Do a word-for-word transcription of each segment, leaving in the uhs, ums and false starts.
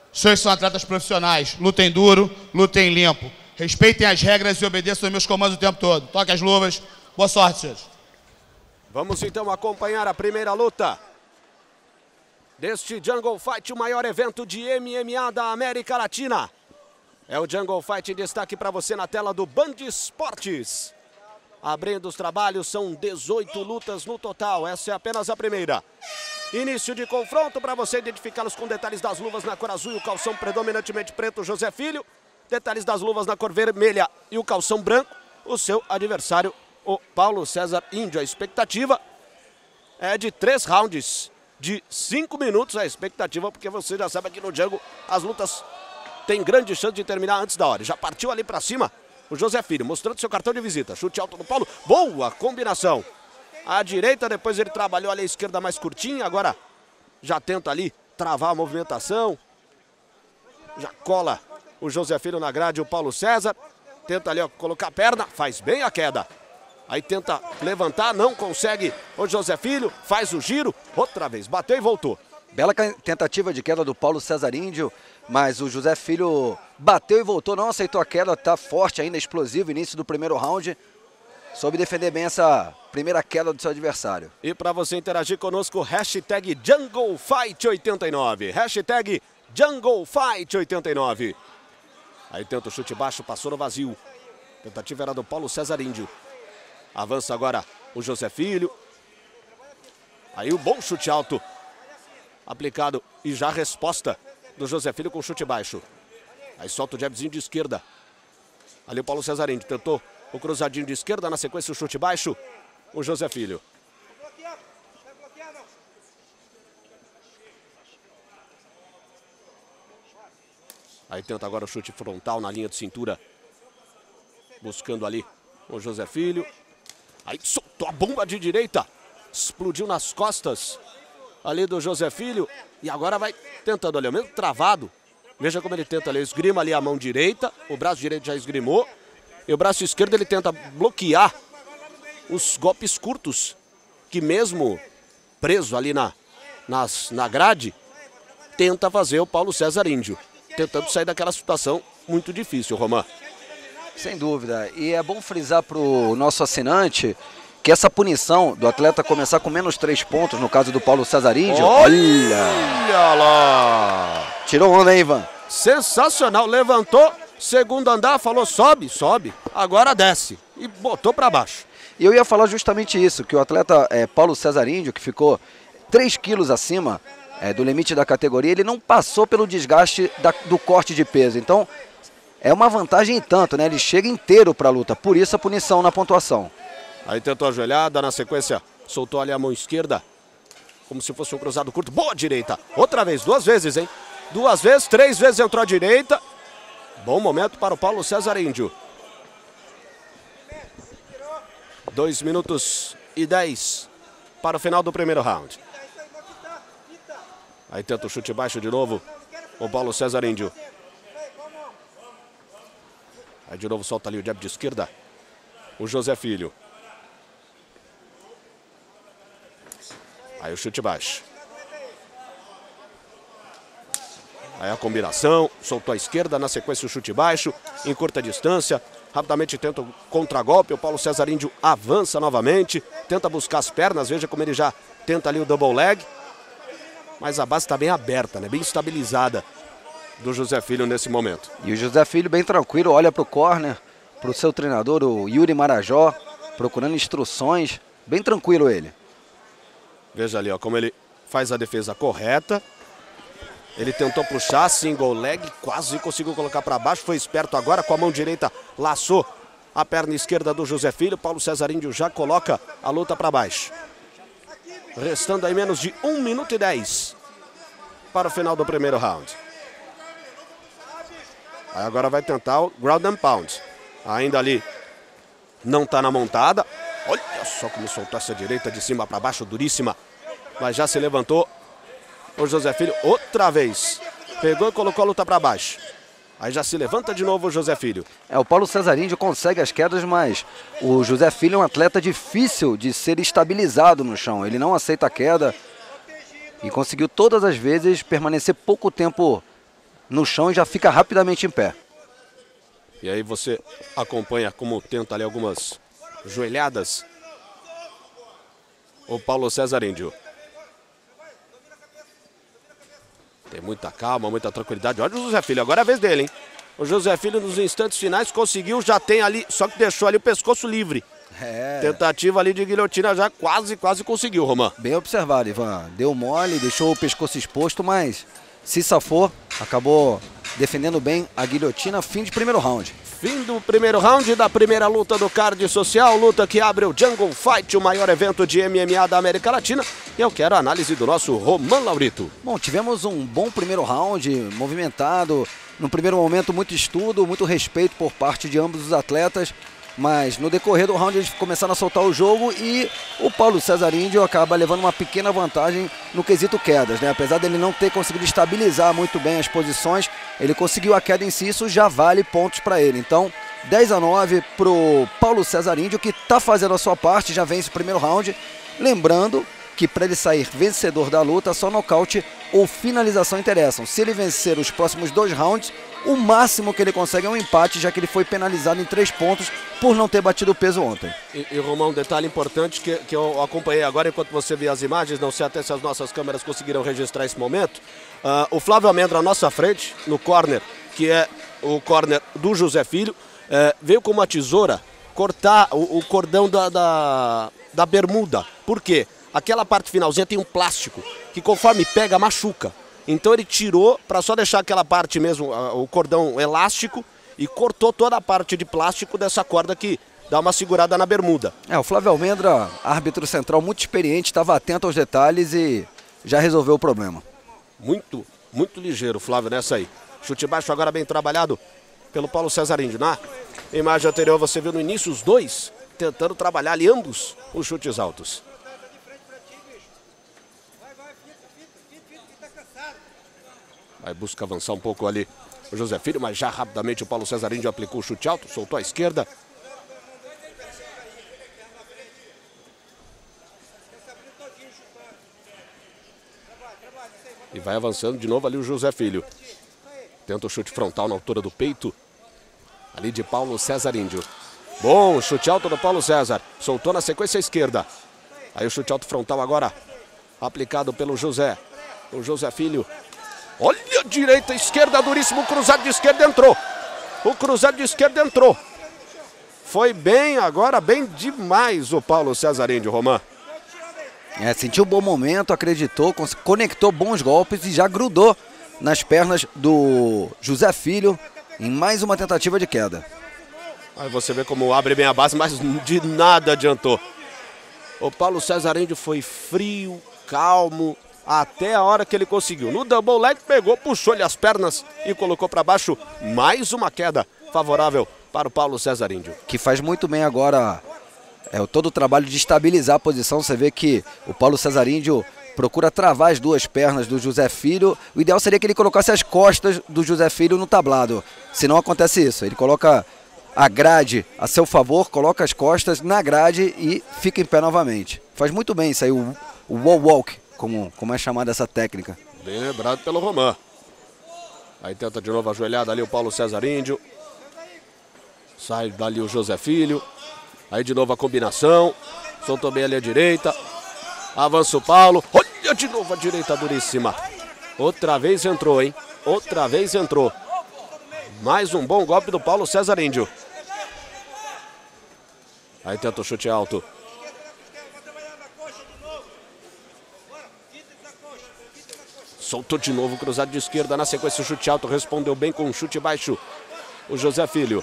Vocês são atletas profissionais. Lutem duro, lutem limpo. Respeitem as regras e obedeçam aos meus comandos o tempo todo. Toquem as luvas. Boa sorte, senhores. Vamos então acompanhar a primeira luta deste Jungle Fight, o maior evento de M M A da América Latina. É o Jungle Fight em destaque para você na tela do Band Esportes. Abrindo os trabalhos, são dezoito lutas no total. Essa é apenas a primeira. Início de confronto para você identificá-los com detalhes das luvas na cor azul e o calção predominantemente preto, José Filho. Detalhes das luvas na cor vermelha e o calção branco, o seu adversário, o Paulo César Índio. A expectativa é de três rounds, de cinco minutos a expectativa, porque você já sabe aqui no Jungle as lutas têm grande chance de terminar antes da hora. Já partiu ali para cima o José Filho, mostrando seu cartão de visita. Chute alto do Paulo, boa combinação. À direita, depois ele trabalhou ali a esquerda mais curtinha, agora já tenta ali travar a movimentação. Já cola o José Filho na grade, o Paulo César. Tenta ali ó, colocar a perna, faz bem a queda. Aí tenta levantar, não consegue o José Filho, faz o giro, outra vez, bateu e voltou. Bela tentativa de queda do Paulo César Índio, mas o José Filho bateu e voltou, não aceitou a queda, tá forte ainda, explosivo, início do primeiro round. Soube defender bem essa primeira queda do seu adversário. E para você interagir conosco, hashtag Jungle Fight oitenta e nove. Hashtag Jungle Fight oitenta e nove. Aí tenta o chute baixo, passou no vazio. Tentativa era do Paulo César Índio. Avança agora o José Filho. Aí o bom chute alto aplicado e já a resposta do José Filho com chute baixo. Aí solta o jabzinho de esquerda. Ali o Paulo César Índio tentou o cruzadinho de esquerda, na sequência o chute baixo, o José Filho. Aí tenta agora o chute frontal na linha de cintura. Buscando ali o José Filho. Aí soltou a bomba de direita. Explodiu nas costas ali do José Filho. E agora vai tentando ali, o mesmo travado. Veja como ele tenta ali, esgrima ali a mão direita. O braço direito já esgrimou. E o braço esquerdo ele tenta bloquear os golpes curtos, que mesmo preso ali na, nas, na grade, tenta fazer o Paulo César Índio, tentando sair daquela situação muito difícil, Román. Sem dúvida, e é bom frisar para o nosso assinante que essa punição do atleta começar com menos três pontos, no caso do Paulo César Índio, olha, olha lá! Tirou onda, hein, Ivan? Sensacional, levantou. Segundo andar, falou sobe, sobe, agora desce e botou para baixo. E eu ia falar justamente isso, que o atleta é, Paulo César Índio, que ficou três quilos acima é, do limite da categoria, ele não passou pelo desgaste da, do corte de peso. Então, é uma vantagem em tanto, né? Ele chega inteiro para a luta, por isso a punição na pontuação. Aí tentou a joelhada, na sequência soltou ali a mão esquerda, como se fosse um cruzado curto. Boa direita, outra vez, duas vezes, hein? Duas vezes, três vezes entrou à direita. Bom momento para o Paulo César Índio. Dois minutos e dez para o final do primeiro round. Aí tenta o chute baixo de novo o Paulo César Índio. Aí de novo solta ali o jab de esquerda o José Filho. Aí o chute baixo. Aí a combinação, soltou a esquerda, na sequência o chute baixo, em curta distância, rapidamente tenta o contragolpe, o Paulo César Índio avança novamente, tenta buscar as pernas, veja como ele já tenta ali o double leg, mas a base está bem aberta, né? Bem estabilizada do José Filho nesse momento. E o José Filho bem tranquilo, olha para o corner, para o seu treinador, o Yuri Marajó, procurando instruções, bem tranquilo ele. Veja ali ó, como ele faz a defesa correta. Ele tentou puxar, single leg, quase conseguiu colocar para baixo, foi esperto agora com a mão direita, laçou a perna esquerda do José Filho. Paulo César Índio já coloca a luta para baixo. Restando aí menos de um minuto e dez para o final do primeiro round. Aí agora vai tentar o ground and pound. Ainda ali não está na montada. Olha só como soltou essa direita de cima para baixo, duríssima. Mas já se levantou o José Filho outra vez. Pegou e colocou a luta para baixo. Aí já se levanta de novo o José Filho. É, o Paulo César Índio consegue as quedas, mas o José Filho é um atleta difícil de ser estabilizado no chão. Ele não aceita a queda e conseguiu todas as vezes permanecer pouco tempo no chão e já fica rapidamente em pé. E aí você acompanha como tenta ali algumas joelhadas o Paulo César Índio. Tem muita calma, muita tranquilidade. Olha o José Filho, agora é a vez dele, hein? O José Filho nos instantes finais conseguiu, já tem ali, só que deixou ali o pescoço livre. É. Tentativa ali de guilhotina, já quase, quase conseguiu, Roman. Bem observado, Ivan. Deu mole, deixou o pescoço exposto, mas se safou, acabou defendendo bem a guilhotina. Fim de primeiro round. Fim do primeiro round da primeira luta do card social, luta que abre o Jungle Fight, o maior evento de M M A da América Latina. E eu quero a análise do nosso Roman Laurito. Bom, tivemos um bom primeiro round, movimentado. No primeiro momento, muito estudo, muito respeito por parte de ambos os atletas. Mas no decorrer do round eles começaram a soltar o jogo e o Paulo César Índio acaba levando uma pequena vantagem no quesito quedas, né? Apesar dele não ter conseguido estabilizar muito bem as posições, ele conseguiu a queda em si, isso já vale pontos para ele. Então, dez a nove para o Paulo César Índio, que está fazendo a sua parte, já vence o primeiro round. Lembrando que para ele sair vencedor da luta, só nocaute ou finalização interessam. Se ele vencer os próximos dois rounds, o máximo que ele consegue é um empate, já que ele foi penalizado em três pontos por não ter batido o peso ontem. E, e Romão, um detalhe importante que, que eu acompanhei agora enquanto você vê as imagens, não sei até se as nossas câmeras conseguiram registrar esse momento. Uh, o Flávio Almendra à nossa frente, no corner, que é o corner do José Filho, uh, veio com uma tesoura cortar o, o cordão da, da, da bermuda. Por quê? Aquela parte finalzinha tem um plástico que conforme pega machuca. Então ele tirou para só deixar aquela parte mesmo, o cordão elástico, e cortou toda a parte de plástico dessa corda que dá uma segurada na bermuda. É, o Flávio Almendra, árbitro central muito experiente, estava atento aos detalhes e já resolveu o problema. Muito, muito ligeiro o Flávio nessa aí. Chute baixo agora bem trabalhado pelo Paulo César Índio. Na imagem anterior você viu no início os dois tentando trabalhar ali ambos os chutes altos. Aí busca avançar um pouco ali o José Filho, mas já rapidamente o Paulo César Índio aplicou o chute alto, soltou à esquerda. E vai avançando de novo ali o José Filho. Tenta o chute frontal na altura do peito. Ali de Paulo César Índio. Bom, chute alto do Paulo César. Soltou na sequência à esquerda. Aí o chute alto frontal agora aplicado pelo José. O José Filho. Olha a direita, esquerda, duríssimo. O cruzado de esquerda entrou. O cruzado de esquerda entrou. Foi bem agora, bem demais o Paulo César Índio, Roman. É, sentiu um bom momento, acreditou, conectou bons golpes e já grudou nas pernas do José Filho em mais uma tentativa de queda. Aí você vê como abre bem a base, mas de nada adiantou. O Paulo César Índio foi frio, calmo, até a hora que ele conseguiu. No double leg pegou, puxou-lhe as pernas e colocou para baixo. Mais uma queda favorável para o Paulo César Índio. Que faz muito bem agora é, todo o trabalho de estabilizar a posição. Você vê que o Paulo César Índio procura travar as duas pernas do José Filho. O ideal seria que ele colocasse as costas do José Filho no tablado. Se não acontece isso, ele coloca a grade a seu favor, coloca as costas na grade e fica em pé novamente. Faz muito bem isso aí, o, o wall walk, como, como é chamada essa técnica. Bem lembrado pelo Roman. Aí tenta de novo a joelhada ali o Paulo César Índio. Sai dali o José Filho. Aí de novo a combinação. Soltou bem ali a direita. Avança o Paulo. Olha de novo a direita duríssima. Outra vez entrou, hein? Outra vez entrou. Mais um bom golpe do Paulo César Índio. Aí tenta o chute alto. Soltou de novo o cruzado de esquerda. Na sequência o chute alto. Respondeu bem com um chute baixo o José Filho.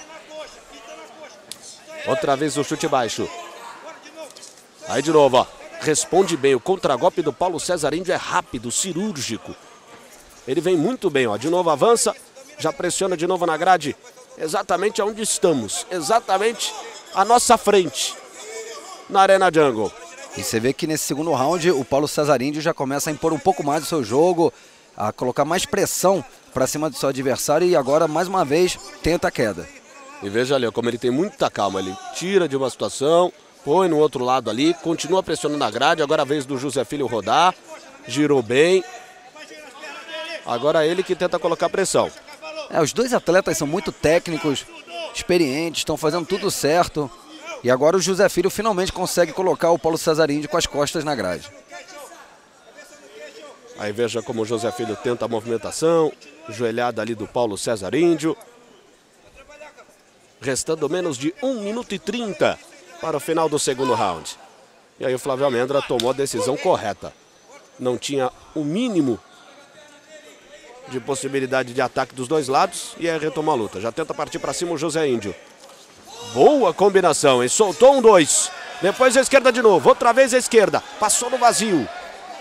Outra vez o chute baixo. Aí de novo, ó. Responde bem. O contragolpe do Paulo César Índio é rápido, cirúrgico. Ele vem muito bem, ó. De novo avança. Já pressiona de novo na grade. Exatamente onde estamos. Exatamente à nossa frente. Na Arena Jungle. E você vê que nesse segundo round o Paulo César Índio já começa a impor um pouco mais o seu jogo. A colocar mais pressão para cima do seu adversário. E agora, mais uma vez, tenta a queda. E veja ali como ele tem muita calma. Ele tira de uma situação, põe no outro lado ali, continua pressionando na grade. Agora a vez do José Filho rodar. Girou bem. Agora ele que tenta colocar pressão. É, os dois atletas são muito técnicos, experientes, estão fazendo tudo certo. E agora o José Filho finalmente consegue colocar o Paulo César Índio com as costas na grade. Aí veja como o José Filho tenta a movimentação. Joelhada ali do Paulo César Índio. Restando menos de um minuto e trinta para o final do segundo round. E aí o Flávio Almendra tomou a decisão correta. Não tinha o mínimo de possibilidade de ataque dos dois lados. E aí retomou a luta. Já tenta partir para cima o José Índio. Boa combinação, hein? Soltou um, dois. Depois a esquerda de novo. Outra vez a esquerda. Passou no vazio.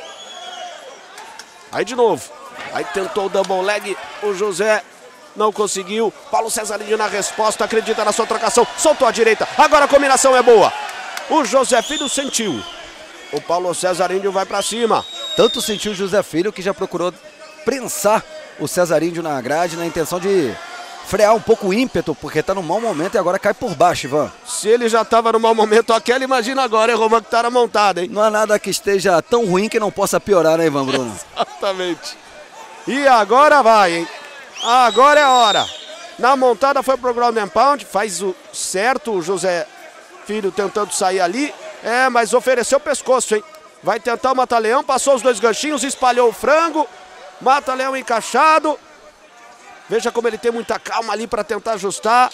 Aí de novo. Aí tentou o double leg. O José não conseguiu. Paulo César Índio na resposta. Acredita na sua trocação. Soltou a direita. Agora a combinação é boa. O José Filho sentiu. O Paulo César Índio vai para cima. Tanto sentiu o José Filho que já procurou prensar o César Índio na grade na intenção de frear um pouco o ímpeto, porque está no mau momento e agora cai por baixo, Ivan. Se ele já estava no mau momento aquele, imagina agora, hein, Roman, que tá na montada, hein? Não há nada que esteja tão ruim que não possa piorar, né, Ivan Bruno? Exatamente. E agora vai, hein? Agora é a hora. Na montada foi pro ground and pound, faz o certo o José Filho tentando sair ali. É, mas ofereceu o pescoço, hein? Vai tentar o mata-leão, passou os dois ganchinhos, espalhou o frango. Mata-leão encaixado. Veja como ele tem muita calma ali para tentar ajustar.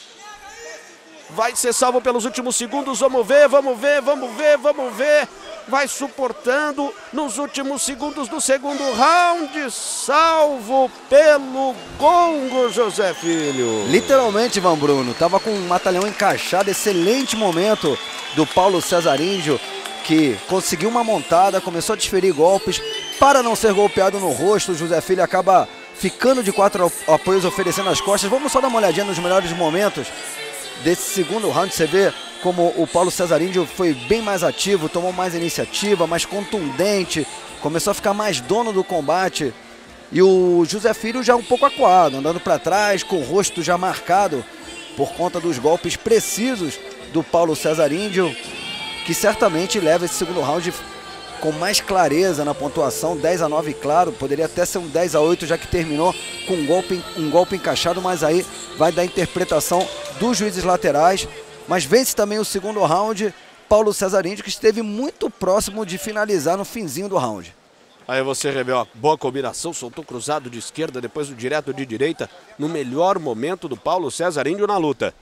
Vai ser salvo pelos últimos segundos. Vamos ver, vamos ver, vamos ver, vamos ver. Vai suportando nos últimos segundos do segundo round. Salvo pelo gongo, José Filho. Literalmente, Ivan Bruno. Tava com um mata-leão encaixado. Excelente momento do Paulo César Índio, que conseguiu uma montada, começou a desferir golpes. Para não ser golpeado no rosto, o José Filho acaba ficando de quatro apoios, oferecendo as costas. Vamos só dar uma olhadinha nos melhores momentos desse segundo round. Você vê como o Paulo César Índio foi bem mais ativo, tomou mais iniciativa, mais contundente, começou a ficar mais dono do combate. E o José Filho já um pouco acuado, andando para trás, com o rosto já marcado por conta dos golpes precisos do Paulo César Índio, que certamente leva esse segundo round com mais clareza na pontuação. Dez a nove, claro, poderia até ser um dez a oito, já que terminou com um golpe, um golpe encaixado, mas aí vai dar interpretação dos juízes laterais. Mas vence também o segundo round Paulo César Índio, que esteve muito próximo de finalizar no finzinho do round. Aí você revê, ó, boa combinação, soltou cruzado de esquerda, depois o direto de direita, no melhor momento do Paulo César Índio na luta.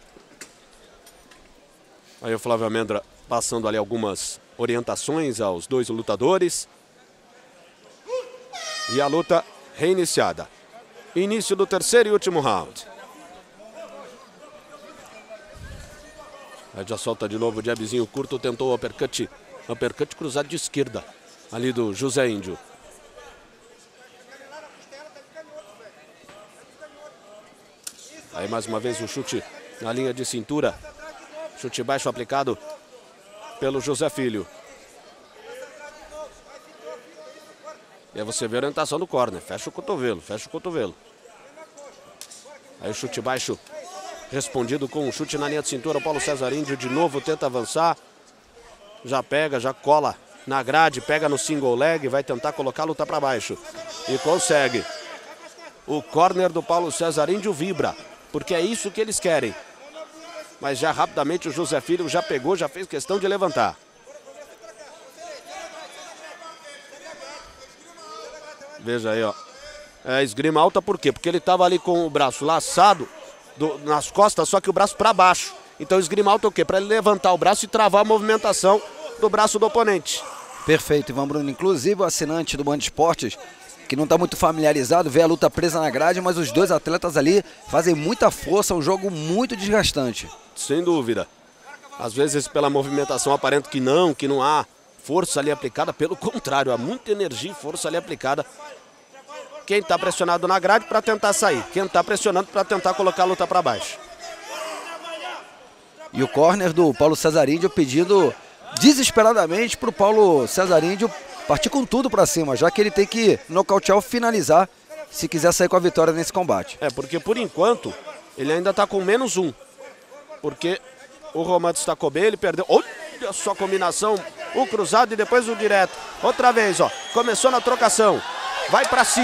Aí o Flávio Almendra passando ali algumas orientações aos dois lutadores. E a luta reiniciada. Início do terceiro e último round. Aí já solta de novo o jabzinho curto, tentou o uppercut. Uppercut cruzado de esquerda, ali do José Índio. Aí mais uma vez o chute na linha de cintura. Chute baixo aplicado pelo José Filho. E aí você vê a orientação do corner. Fecha o cotovelo, fecha o cotovelo. Aí o chute baixo respondido com um chute na linha de cintura. O Paulo César Índio de novo tenta avançar. Já pega, já cola na grade, pega no single leg, vai tentar colocar a luta para baixo. E consegue. O corner do Paulo César Índio vibra, porque é isso que eles querem. Mas já rapidamente o José Filho já pegou, já fez questão de levantar. Veja aí, ó. É esgrima alta por quê? Porque ele estava ali com o braço laçado do, nas costas, só que o braço para baixo. Então esgrima alta é o quê? Para ele levantar o braço e travar a movimentação do braço do oponente. Perfeito, Ivan Bruno. Inclusive o assinante do Band Esportes, que não está muito familiarizado, vê a luta presa na grade, mas os dois atletas ali fazem muita força, um jogo muito desgastante. Sem dúvida. Às vezes pela movimentação aparenta que não, que não há força ali aplicada. Pelo contrário, há muita energia e força ali aplicada. Quem está pressionado na grade para tentar sair. Quem está pressionando para tentar colocar a luta para baixo. E o corner do Paulo César Índio pedindo desesperadamente para o Paulo César Índio partir com tudo para cima, já que ele tem que nocautear ou finalizar se quiser sair com a vitória nesse combate. É, porque por enquanto ele ainda está com menos um. Porque o Roman destacou bem, ele perdeu. Olha só a combinação, o cruzado e depois o direto. Outra vez, ó, começou na trocação. Vai para cima,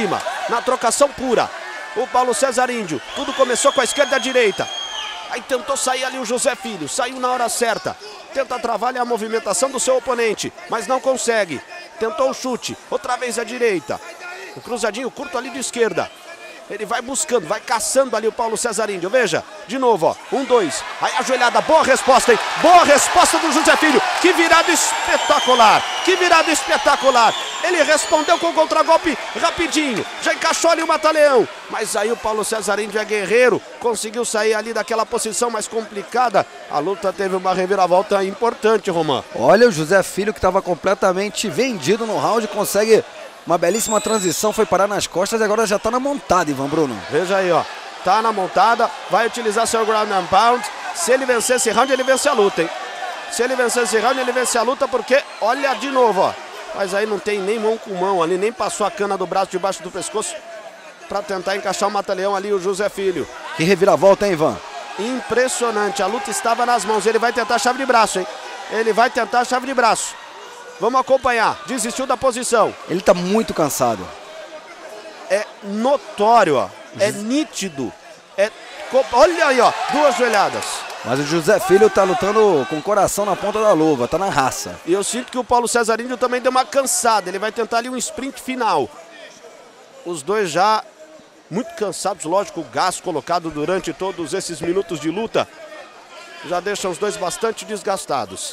na trocação pura. O Paulo César Índio, tudo começou com a esquerda e a direita. Aí tentou sair ali o José Filho, saiu na hora certa. Tenta travar a movimentação do seu oponente, mas não consegue. Tentou o chute, outra vez à direita. O cruzadinho curto ali de esquerda. Ele vai buscando, vai caçando ali o Paulo César Índio. Veja, de novo, ó. Um, dois. Aí a joelhada, boa resposta, hein? Boa resposta do José Filho. Que virada espetacular. Que virada espetacular. Ele respondeu com o contragolpe rapidinho. Já encaixou ali o Mata-Leão. Mas aí o Paulo César Índio é guerreiro. Conseguiu sair ali daquela posição mais complicada. A luta teve uma reviravolta importante, Roman. Olha, o José Filho, que estava completamente vendido no round, consegue uma belíssima transição, foi parar nas costas e agora já está na montada, Ivan Bruno. Veja aí, ó. Tá na montada, vai utilizar seu ground and pound. Se ele vencer esse round, ele vence a luta, hein? Se ele vencer esse round, ele vence a luta, porque, olha de novo, ó. Mas aí não tem nem mão com mão ali, nem passou a cana do braço debaixo do pescoço para tentar encaixar o Mata-Leão ali, o José Filho. Que reviravolta, hein, Ivan? Impressionante, a luta estava nas mãos. Ele vai tentar a chave de braço, hein? Ele vai tentar a chave de braço. Vamos acompanhar. Desistiu da posição. Ele está muito cansado. É notório, ó. É nítido. É... Olha aí, ó. Duas joelhadas. Mas o José Filho está lutando com o coração na ponta da luva. Está na raça. E eu sinto que o Paulo César Índio também deu uma cansada. Ele vai tentar ali um sprint final. Os dois já muito cansados. Lógico, o gás colocado durante todos esses minutos de luta já deixa os dois bastante desgastados.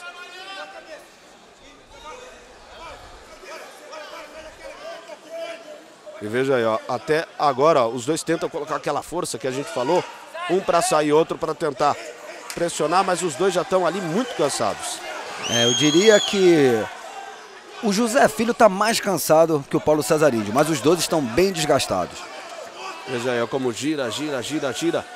E veja aí, ó, até agora, ó, os dois tentam colocar aquela força que a gente falou, um para sair, outro para tentar pressionar, mas os dois já estão ali muito cansados. É, eu diria que o José Filho está mais cansado que o Paulo César Índio, mas os dois estão bem desgastados. Veja aí, ó, como gira, gira, gira, gira.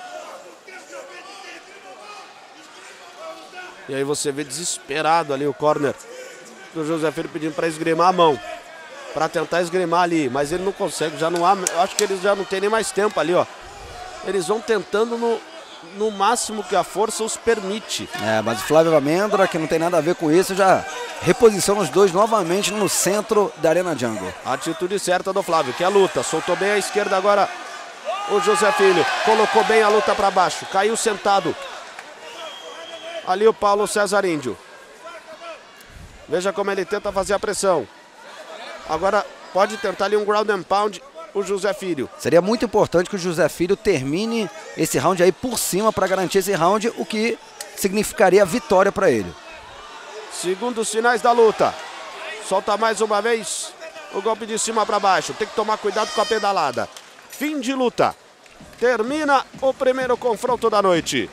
E aí você vê desesperado ali o corner do José Filho pedindo para esgrimar a mão. Para tentar esgrimar ali, mas ele não consegue, já não há, eu acho que eles já não tem nem mais tempo ali, ó. Eles vão tentando no, no máximo que a força os permite. É, mas o Flávio Amêndola, que não tem nada a ver com isso, já reposiciona os dois novamente no centro da Arena Jungle. Atitude certa do Flávio, que é a luta, soltou bem a esquerda agora o José Filho, colocou bem a luta para baixo, caiu sentado. Ali o Paulo César Índio. Veja como ele tenta fazer a pressão. Agora pode tentar ali um ground and pound o José Filho. Seria muito importante que o José Filho termine esse round aí por cima para garantir esse round, o que significaria vitória para ele. Segundos sinais da luta. Solta mais uma vez o golpe de cima para baixo. Tem que tomar cuidado com a pedalada. Fim de luta. Termina o primeiro confronto da noite.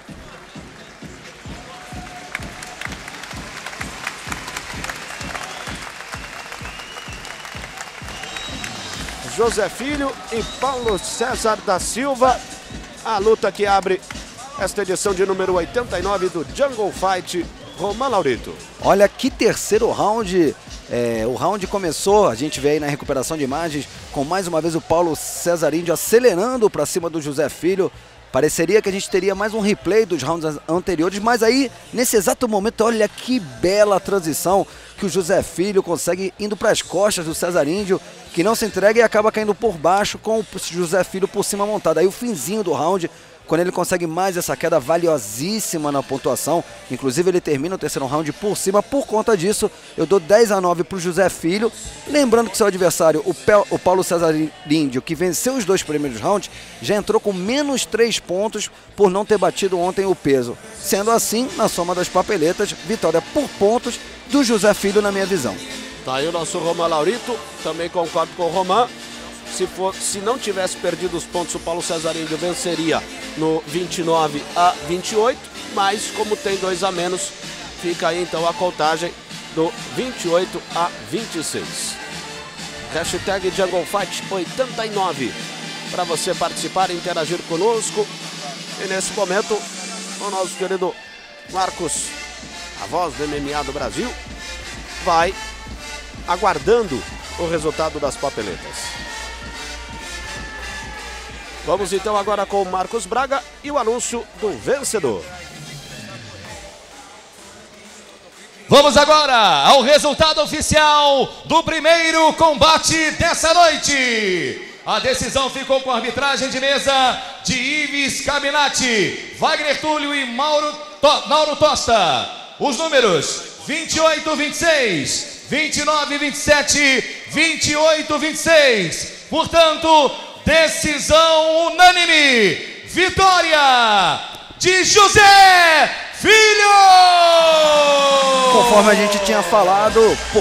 José Filho e Paulo César da Silva. A luta que abre esta edição de número oitenta e nove do Jungle Fight, Roman Laurito. Olha que terceiro round. É, o round começou, a gente vê aí na recuperação de imagens, com mais uma vez o Paulo César Índio acelerando para cima do José Filho. Pareceria que a gente teria mais um replay dos rounds anteriores, mas aí, nesse exato momento, olha que bela transição que o José Filho consegue indo para as costas do César Índio, que não se entrega e acaba caindo por baixo com o José Filho por cima montado. Aí o finzinho do round, quando ele consegue mais essa queda valiosíssima na pontuação, inclusive ele termina o terceiro round por cima. Por conta disso, eu dou dez a nove para o José Filho, lembrando que seu adversário, o, Pe o Paulo César Índio, que venceu os dois primeiros rounds, já entrou com menos três pontos por não ter batido ontem o peso. Sendo assim, na soma das papeletas, vitória por pontos do José Filho na minha visão. Tá aí o nosso Roman Laurito, também concordo com o Roman. Se, for, se não tivesse perdido os pontos, o Paulo César Índio venceria no vinte e nove a vinte e oito, mas como tem dois a menos, fica aí então a contagem do vinte e oito a vinte e seis. Hashtag Jungle Fight oitenta e nove para você participar e interagir conosco. E nesse momento, o nosso querido Marcos, a voz do M M A do Brasil, vai aguardando o resultado das papeletas. Vamos então agora com o Marcos Braga e o anúncio do vencedor. Vamos agora ao resultado oficial do primeiro combate dessa noite. A decisão ficou com a arbitragem de mesa de Ives Cabinati, Wagner Túlio e Mauro, to, Mauro Tosta. Os números vinte e oito, vinte e seis, vinte e nove, vinte e sete, vinte e oito, vinte e seis. Portanto, decisão unânime. Vitória de José Filho! Conforme a gente tinha falado...